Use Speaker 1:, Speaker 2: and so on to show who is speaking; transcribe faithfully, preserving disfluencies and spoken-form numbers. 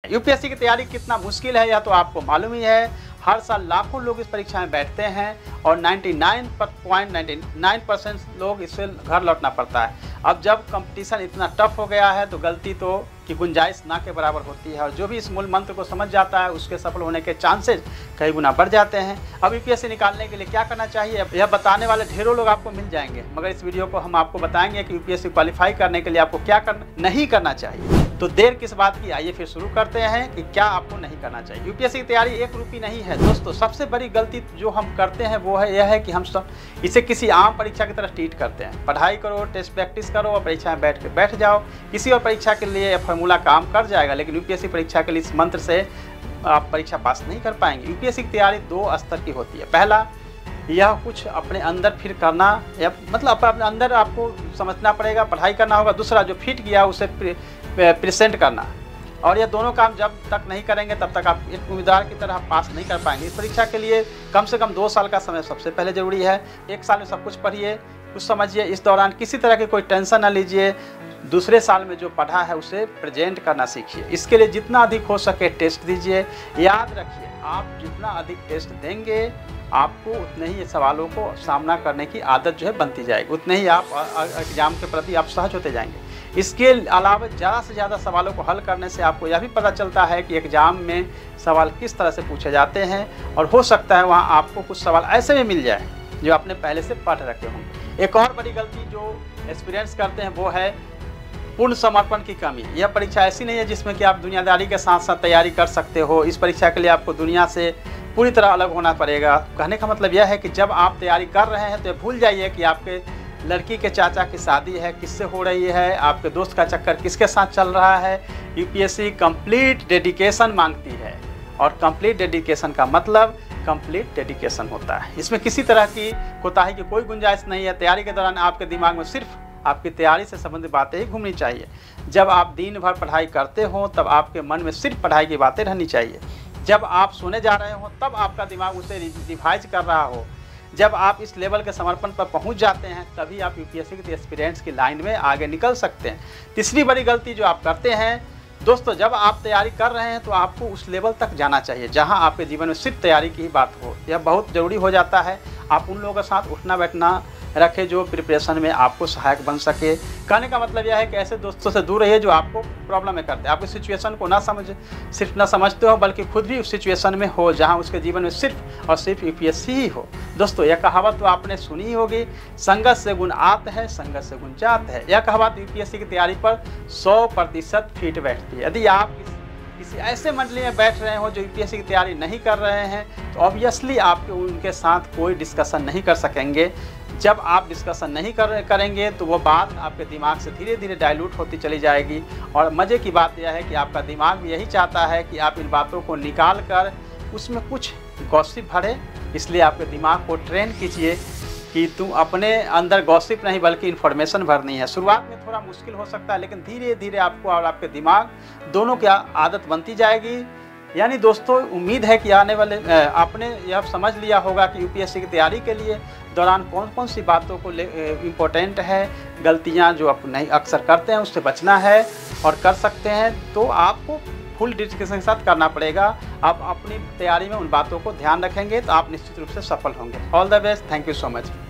Speaker 1: UPSC की तैयारी कितना मुश्किल है यह तो आपको मालूम ही है। हर साल लाखों लोग इस परीक्षा में बैठते हैं और निन्यानवे पॉइंट निन्यानवे परसेंट लोग इससे घर लौटना पड़ता है। अब जब कंपटीशन इतना टफ हो गया है तो गलती तो की गुंजाइश ना के बराबर होती है और जो भी इस मूल मंत्र को समझ जाता है उसके सफल होने के चांसेस कई गुना बढ़ जाते हैं। अब यूपीएससी निकालने के लिए क्या करना चाहिए यह बताने वाले ढेरों लोग आपको मिल जाएंगे, मगर इस वीडियो को हम आपको बताएंगे कि यूपीएससी क्वालिफाई करने के लिए आपको क्या कर, नहीं करना चाहिए। तो देर किस बात की, आइए फिर शुरू करते हैं कि क्या आपको नहीं करना चाहिए। यूपीएससी की तैयारी एक रूपी नहीं है दोस्तों। सबसे बड़ी गलती जो हम करते हैं वो है यह है कि हम सब इसे किसी आम परीक्षा की तरह ट्रीट करते हैं। पढ़ाई करो, टेस्ट प्रैक्टिस करो और परीक्षा में बैठ के बैठ जाओ। किसी और परीक्षा के लिए यह फार्मूला काम कर जाएगा, लेकिन यूपीएससी परीक्षा के लिए इस मंत्र से आप परीक्षा पास नहीं कर पाएंगे। यूपीएससी की तैयारी दो स्तर की होती है। पहला, यह कुछ अपने अंदर फिर करना, या मतलब अपने अंदर आपको समझना पड़ेगा, पढ़ाई करना होगा। दूसरा, जो फिट गया उसे प्रेजेंट करना। और ये दोनों काम जब तक नहीं करेंगे तब तक आप एक उम्मीदवार की तरह पास नहीं कर पाएंगे। इस परीक्षा के लिए कम से कम दो साल का समय सबसे पहले जरूरी है। एक साल में सब कुछ पढ़िए, कुछ समझिए, इस दौरान किसी तरह की कोई टेंशन ना लीजिए। दूसरे साल में जो पढ़ा है उसे प्रेजेंट करना सीखिए। इसके लिए जितना अधिक हो सके टेस्ट दीजिए। याद रखिए, आप जितना अधिक टेस्ट देंगे आपको उतने ही सवालों को सामना करने की आदत जो है बनती जाएगी, उतने ही आप एग्जाम के प्रति आप सहज होते जाएंगे। इसके अलावा ज़्यादा से ज़्यादा सवालों को हल करने से आपको यह भी पता चलता है कि एग्ज़ाम में सवाल किस तरह से पूछे जाते हैं, और हो सकता है वहाँ आपको कुछ सवाल ऐसे भी मिल जाए जो आपने पहले से पढ़ रखे होंगे। एक और बड़ी गलती जो एक्सपीरियंस करते हैं वो है पूर्ण समर्पण की कमी। यह परीक्षा ऐसी नहीं है जिसमें कि आप दुनियादारी के साथ साथ तैयारी कर सकते हो। इस परीक्षा के लिए आपको दुनिया से पूरी तरह अलग होना पड़ेगा। कहने का मतलब यह है कि जब आप तैयारी कर रहे हैं तो भूल जाइए कि आपके लड़की के चाचा की शादी है, किससे हो रही है, आपके दोस्त का चक्कर किसके साथ चल रहा है। यूपीएससी कंप्लीट डेडिकेशन मांगती है, और कंप्लीट डेडिकेशन का मतलब कंप्लीट डेडिकेशन होता है। इसमें किसी तरह की कोताही की कोई गुंजाइश नहीं है। तैयारी के दौरान आपके दिमाग में सिर्फ आपकी तैयारी से संबंधित बातें ही घूमनी चाहिए। जब आप दिन भर पढ़ाई करते हो तब आपके मन में सिर्फ पढ़ाई की बातें रहनी चाहिए। जब आप सोने जा रहे हो तब आपका दिमाग उसे रिवाइज कर रहा हो। जब आप इस लेवल के समर्पण पर पहुंच जाते हैं तभी आप यूपीएससी के एस्पिरेंट्स की लाइन में आगे निकल सकते हैं। तीसरी बड़ी गलती जो आप करते हैं दोस्तों, जब आप तैयारी कर रहे हैं तो आपको उस लेवल तक जाना चाहिए जहां आपके जीवन में सिर्फ तैयारी की ही बात हो। यह बहुत ज़रूरी हो जाता है। आप उन लोगों के साथ उठना बैठना रखें जो प्रिपरेशन में आपको सहायक बन सके। कहने का मतलब यह है कि ऐसे दोस्तों से दूर रहिए जो आपको प्रॉब्लम में करते हैं, आपकी सिचुएशन को ना समझ सिर्फ ना समझते हो बल्कि खुद भी उस सिचुएशन में हो जहां उसके जीवन में सिर्फ और सिर्फ यूपीएससी ही हो। दोस्तों, यह कहावत तो आपने सुनी ही होगी, संगत से गुण आत है, संगत से गुण जात है। यह कहावत यूपीएससी की तैयारी पर सौ प्रतिशत फिट बैठती है। यदि आप किसी ऐसे मंडली में बैठ रहे हो जो यूपीएससी की तैयारी नहीं कर रहे हैं तो ऑब्वियसली आप उनके साथ कोई डिस्कशन नहीं कर सकेंगे। जब आप डिस्कशन नहीं कर करेंगे तो वो बात आपके दिमाग से धीरे धीरे डाइल्यूट होती चली जाएगी। और मज़े की बात यह है कि आपका दिमाग भी यही चाहता है कि आप इन बातों को निकाल कर उसमें कुछ गॉसिप भरे। इसलिए आपके दिमाग को ट्रेन कीजिए कि तुम अपने अंदर गॉसिप नहीं बल्कि इन्फॉर्मेशन भरनी है। शुरुआत में थोड़ा मुश्किल हो सकता है, लेकिन धीरे धीरे आपको और आपके दिमाग दोनों की आदत बनती जाएगी। यानी दोस्तों, उम्मीद है कि आने वाले आपने यह समझ लिया होगा कि यूपीएससी की तैयारी के लिए दौरान कौन कौन सी बातों को इम्पोर्टेंट है, गलतियां जो आप नहीं अक्सर करते हैं उससे बचना है और कर सकते हैं तो आपको फुल डेडिकेशन के साथ करना पड़ेगा। आप अपनी तैयारी में उन बातों को ध्यान रखेंगे तो आप निश्चित रूप से सफल होंगे। All the best, thank you so much.